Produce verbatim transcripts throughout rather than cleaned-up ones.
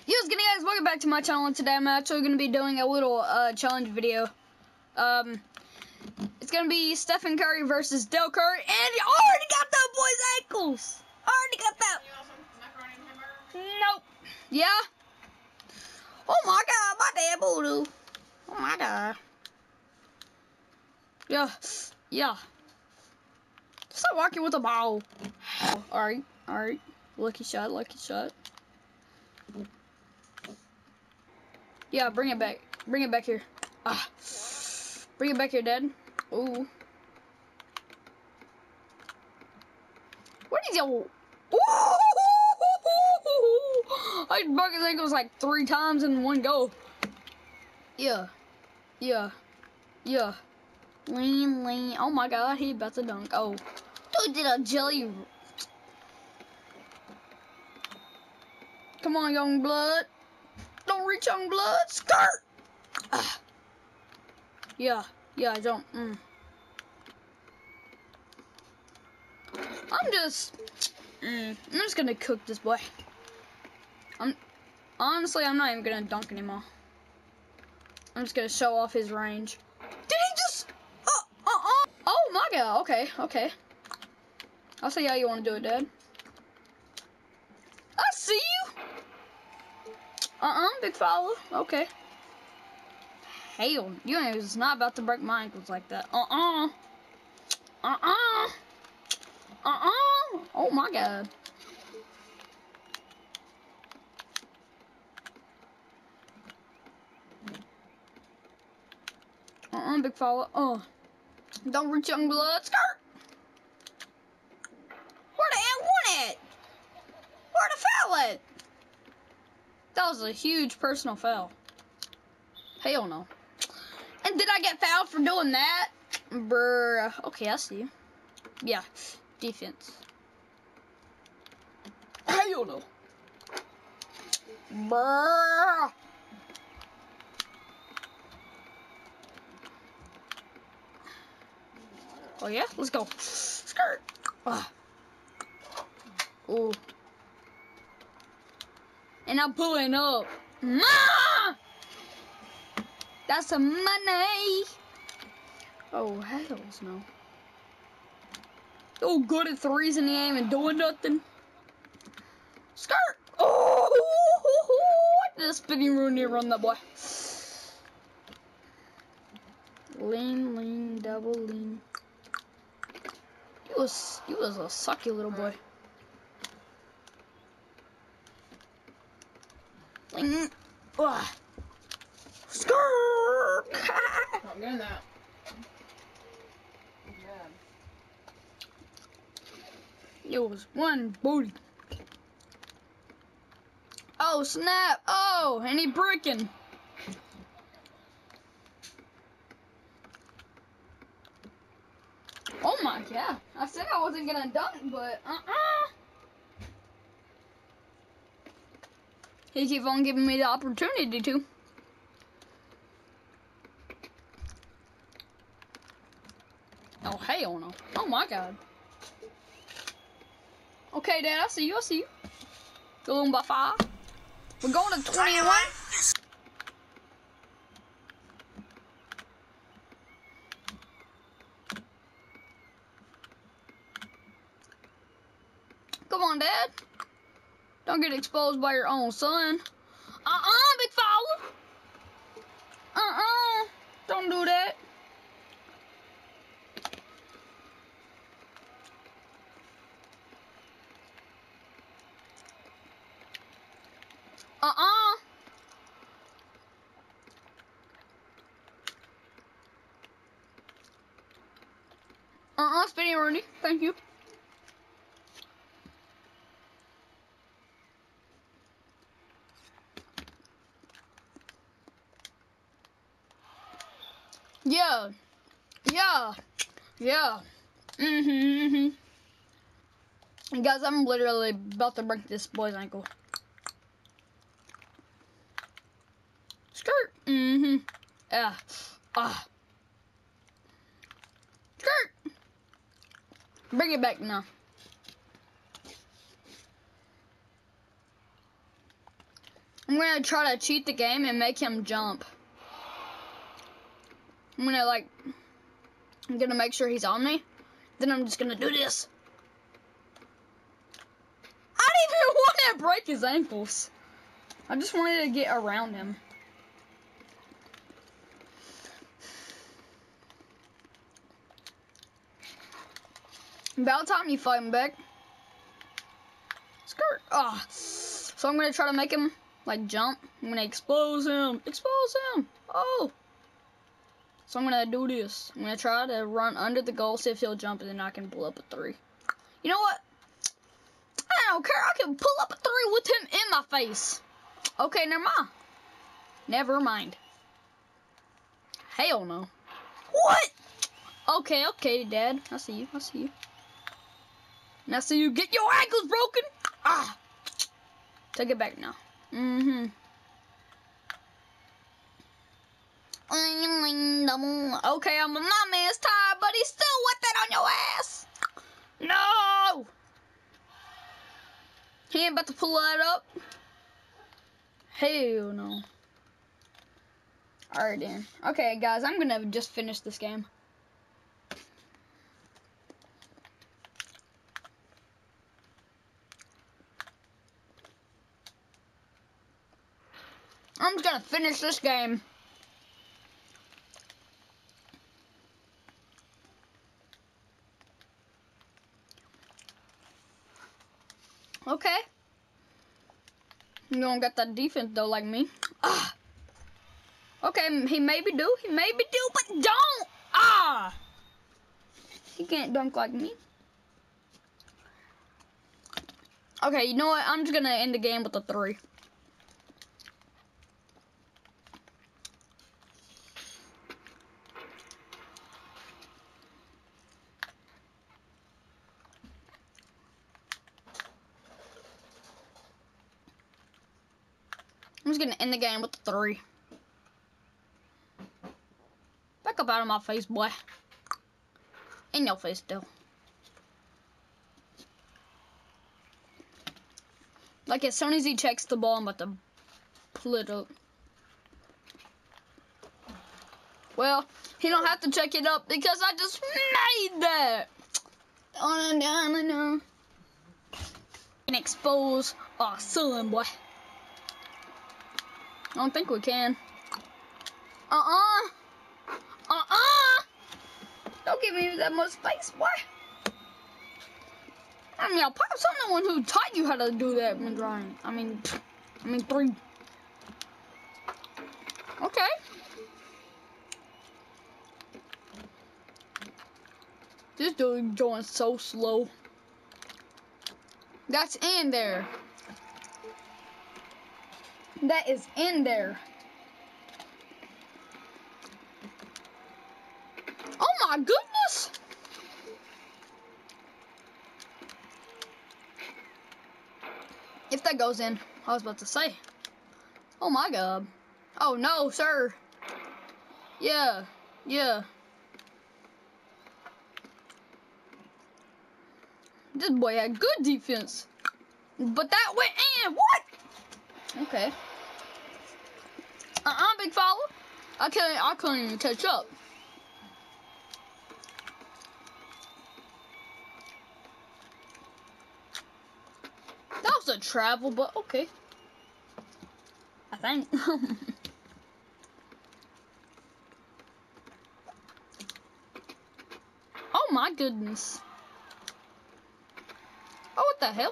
Yo, what's good, guys? Welcome back to my channel. And today I'm actually going to be doing a little uh, challenge video. Um, it's going to be Stephen Curry versus Dell Curry, and you already got that boy's ankles. Already got that. You want some macaroni and hamburger? Nope. Yeah. Oh my God, my damn voodoo. Oh my God. Yeah. Yeah. Stop walking with the ball. Oh, all right. All right. Lucky shot. Lucky shot. Yeah, bring it back. Bring it back here. Ah. Bring it back here, Dad. Ooh. What is your... Ooh! I broke his ankles like three times in one go. Yeah. Yeah. Yeah. Lean, lean. Oh my God, he about to dunk. Oh. Dude did a jelly... Come on, young blood. Don't reach young blood. Skirt! Ah. Yeah. Yeah, I don't. Mm. I'm just... Mm, I'm just gonna cook this boy. I'm... Honestly, I'm not even gonna dunk anymore. I'm just gonna show off his range. Did he just... Uh, uh, uh. Oh my God. Okay, okay. I'll see how you want to do it, Dad. I see you. Uh-uh, big fella. Okay. Hell, you ain't is not about to break my ankles like that. Uh-uh. Uh-uh. Uh-uh. Oh my God. Uh-uh, big fella. Oh. Don't reach young blood. Skirt. Where the hell went it? Where the foul at? That was a huge personal foul. Hell no. And did I get fouled for doing that? Bruh. Okay, I see you. Yeah. Defense. Hell no. Bruh. Oh yeah? Let's go. Skirt. Ah. Ooh. And I'm pulling up. Ma! That's some money. Oh, hells no. Oh, good at threes in the aim and doing nothing. Skirt. Oh, the spinning Rooney run that boy. Lean, lean, double lean. He was, he was a sucky little boy. Lean. Ah. Skirt. Not doing that. It was one booty. Oh, snap. Oh, and he bricking. Oh my God. I said I wasn't gonna dunk, but uh-uh. He keep on giving me the opportunity to. Oh, hell no. Oh my God. Okay, Dad, I see you, I see you. Going by five. We're going to twenty-one. Come on, Dad. Don't get exposed by your own son. Uh-uh, big fella. Uh-uh. Don't do that. Uh-uh. Uh-uh, spinning Rooney. Thank you. Yeah. Yeah. Yeah. Mm-hmm, mm-hmm. And guys, I'm literally about to break this boy's ankle. Skirt. Mm-hmm. Yeah. Ah. Skirt. Bring it back now. I'm gonna try to cheat the game and make him jump. I'm gonna like, I'm gonna make sure he's on me. Then I'm just gonna do this. I didn't even want to break his ankles. I just wanted to get around him. About time you fight him back. Skirt. Ah. Oh. So I'm gonna try to make him like jump. I'm gonna expose him. Expose him. Oh. So I'm gonna do this. I'm gonna try to run under the goal, see if he'll jump, and then I can pull up a three. You know what? I don't care. I can pull up a three with him in my face. Okay, never mind. Never mind. Hell no. What? Okay, okay, Dad. I see you. I see you. Now see you get your ankles broken. Ah. Take it back now. Mm-hmm. Okay, I'm a my man's tired, but he's still with that on your ass. No! He ain't about to pull that up. Hell no. Alright then. Okay, guys, I'm gonna just finish this game. I'm just gonna finish this game. Okay. You don't got that defense though, like me. Ah. Okay, he maybe do. He maybe do, but don't. Ah. He can't dunk like me. Okay, you know what? I'm just gonna end the game with a three. I'm just gonna end the game with the three. Back up out of my face, boy. In your face, still. Like as soon as he checks the ball, I'm about to pull it up. Well, he don't have to check it up because I just made that. On down and down. And expose our son, boy. I don't think we can. Uh-uh. Uh-uh. Don't give me that much space, boy. I mean, Pops, I'm the one who taught you how to do that when drawing. I mean, I mean, three. Okay. This dude going so slow. That's in there. That is in there. Oh my goodness! If that goes in, I was about to say. Oh my God. Oh no, sir. Yeah, yeah. This boy had good defense. But that went in. What? Okay. Uh-uh, big fella. I couldn't, I couldn't even catch up. That was a travel, but okay. I think. Oh my goodness. Oh, what the hell?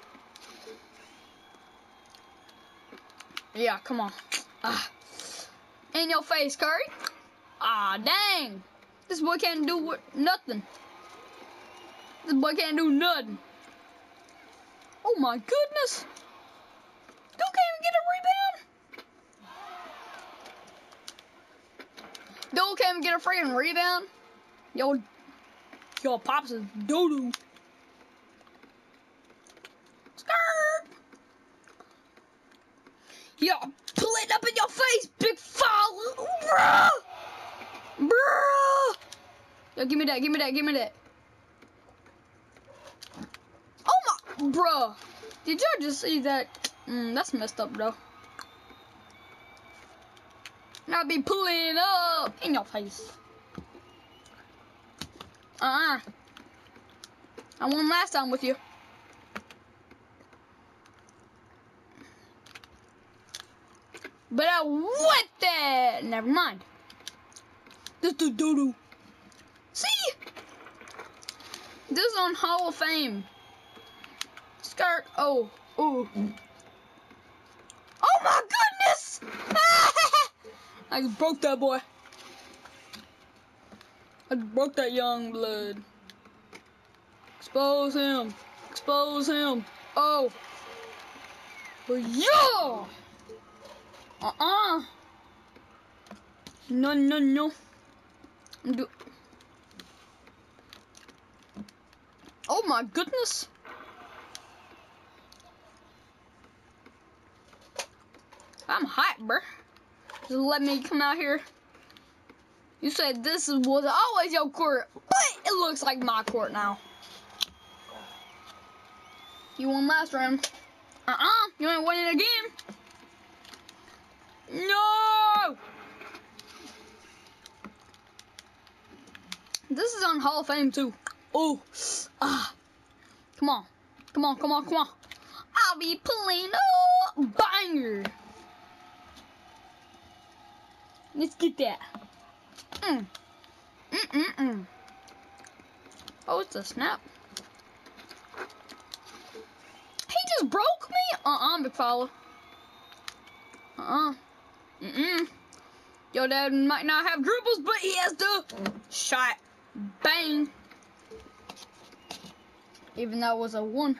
Yeah, come on. Ah. In your face, Curry. Ah, dang. This boy can't do what, nothing. This boy can't do nothing. Oh my goodness. Dude can't even get a rebound. Dude can't even get a freaking rebound. Yo, yo, Pops is doo-doo. Skirt. Yo, pull it up in your face, big fella. Bruh. Bruh. Yo, give me that, give me that, give me that. Oh my, bruh. Did y'all just see that? Mm, that's messed up, bro. I'll be pulling up in your face. Uh-uh. I won last time with you. But I whipped that. Never mind. This is doo-doo. See? This is on Hall of Fame. Skirt. Oh. Oh. Oh my goodness! I just broke that boy. I just broke that young blood. Expose him. Expose him. Oh. Yeah! Uh-uh. No, no, no. Do oh my goodness. I'm hot, bruh. Just let me come out here. You said this was always your court, but it looks like my court now. You won last round. Uh-uh. You ain't winning again. No! This is on Hall of Fame too. Oh, ah, come on, come on, come on, come on. I'll be pulling up banger. Let's get that. Mm, mm, mm, mm. Oh, it's a snap. He just broke me. Uh-uh, big fella. Uh-uh. Mm-mm. Your dad might not have dribbles, but he has the shot. Bang. Even though it was a one.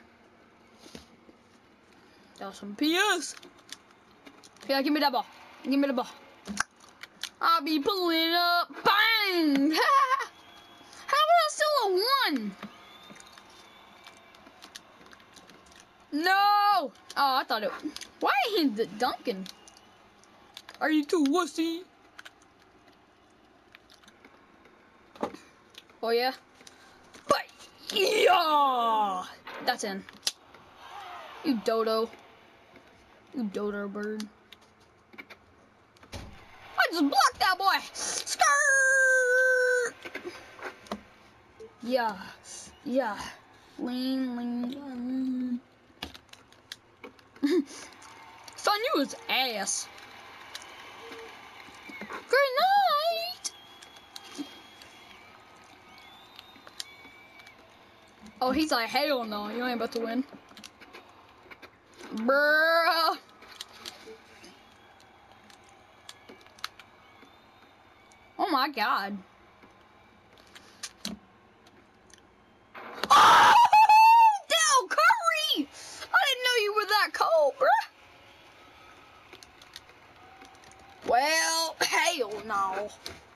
That was some P S. Yeah, give me that ball. Give me the ball. I'll be pulling up. Bang. How was I still a one? No. Oh, I thought it. Why ain't he dunking? Are you too wussy? Oh yeah? But yeah! That's in. You dodo. You dodo bird. I just blocked that boy! Skirt! Yeah. Yeah. Lean, lean, lean. Son, you was ass. Good night! Oh, he's like, hell no, you ain't about to win. Bruh. Oh my god. Oh! Dell Curry! I didn't know you were that cold, bruh. Well, hell no.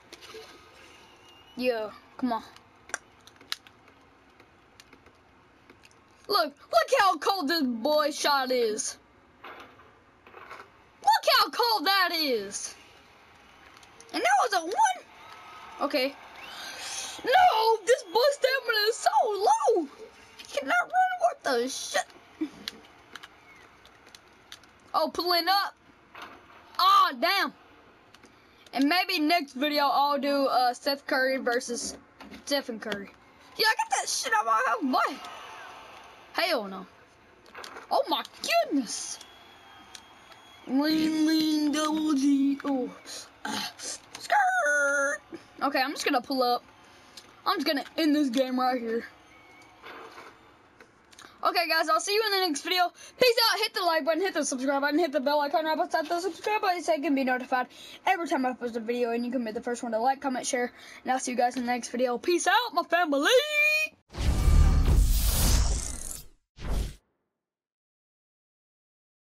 Yeah, come on. Look, look how cold this boy's shot is. Look how cold that is. And that was a one. Okay. No, this boy's stamina is so low. He cannot run. What the shit? Oh, pulling up. Oh, damn. And maybe next video I'll do uh, Steph Curry versus Stephen Curry. Yeah, I got that shit out of my house, boy. Hell no. Oh my goodness. Lean, lean, double G. Oh. Uh, skirt. Okay, I'm just gonna pull up. I'm just gonna end this game right here. Okay, guys, I'll see you in the next video. Peace out. Hit the like button, hit the subscribe button, hit the bell icon right beside the subscribe button so you can be notified every time I post a video, and you can be the first one to like, comment, share, and I'll see you guys in the next video. Peace out, my family.